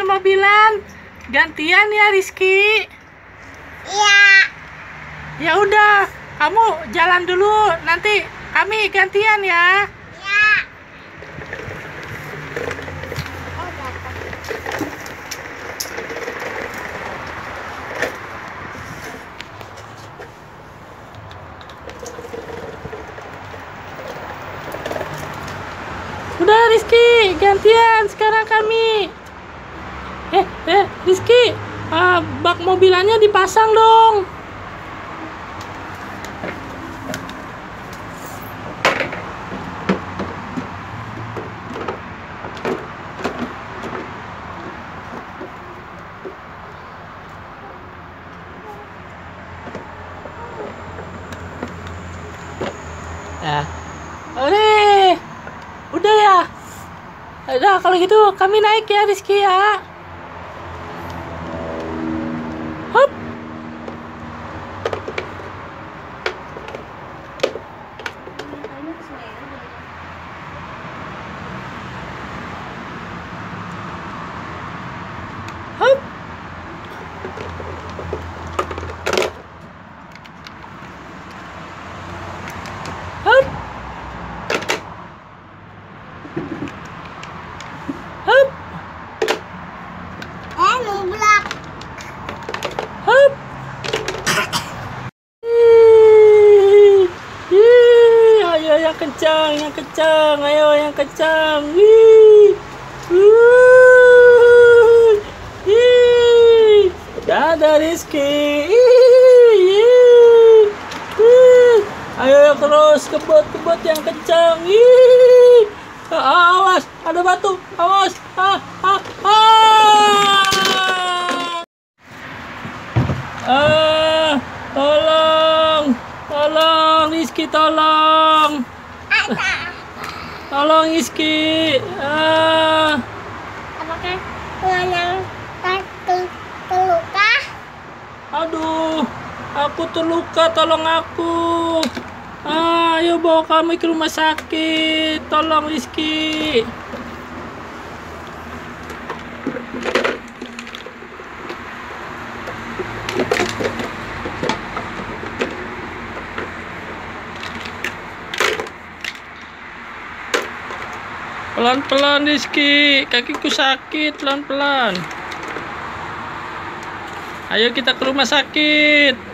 mobil-mobilan. Gantian ya, Rizky. Iya. Ya udah, kamu jalan dulu. Nanti kami gantian ya. Iya. Oh, dapat. Udah, Rizky, gantian sekarang kami. Rizky, bak mobilannya dipasang dong. Ya, udah ya. Udah, kalau gitu kami naik ya, Rizky ya. Hop. Hop. Hop. Hop. Nubrak. Hop. Ayo yang kencang, yang kencang. Ayo yang kencang. Dadah, Rizky. Ayo terus kebut yang kencang. Awas, ada batu. Awas. Tolong Rizky, tolong. Tolong Rizky. Apakah yang terluka? Aduh, aku terluka, tolong aku. Ayo bawa kami ke rumah sakit. Tolong Rizky. Pelan-pelan Rizky, kakiku sakit, pelan-pelan. Ayo kita ke rumah sakit.